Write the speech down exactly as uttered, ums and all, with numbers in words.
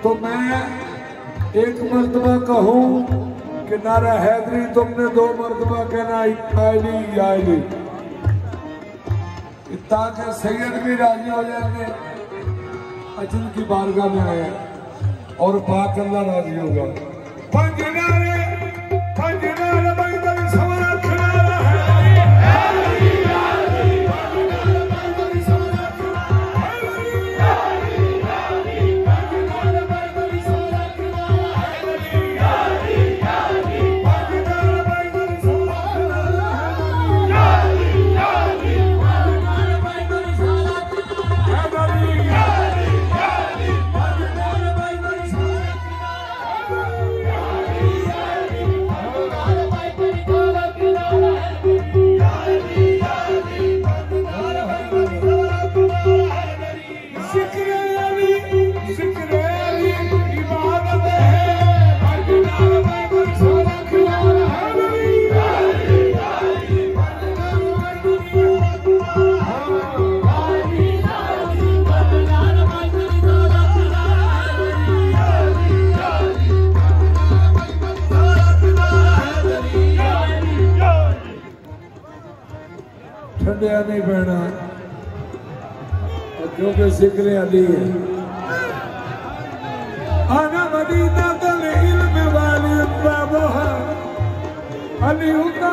तो मैं एक मरतबा कहूँ कि नारा हैदरी तुमने दो मरतबा कहना आयली आयली, ताकि सैयद भी राजी हो जाएंगे अजल की बारगाह में आया और पाक अल्लाह राजी होगा। ठंडिया नहीं बहना क्योंकि जिक्र अली है। आना मदीना तल इल्म वाली बाबा अली